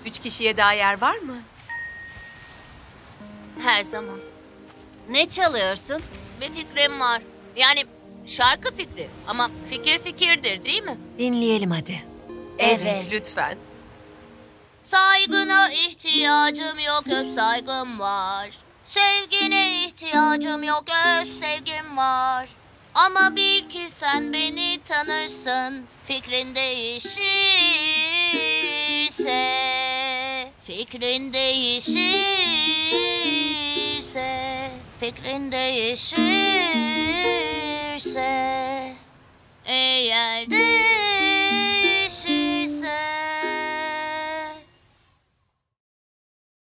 3 kişiye daha yer var mı? Her zaman. Ne çalıyorsun? Bir fikrim var. Yani şarkı fikri ama fikir fikirdir değil mi? Dinleyelim hadi. Evet, lütfen. Saygına ihtiyacım yok, öz saygım var. Sevgine ihtiyacım yok, öz sevgim var. Ama bil ki sen beni tanırsın. Fikrin değişirse, fikrin değişirse, fikrin değişirse, eğer değişirse.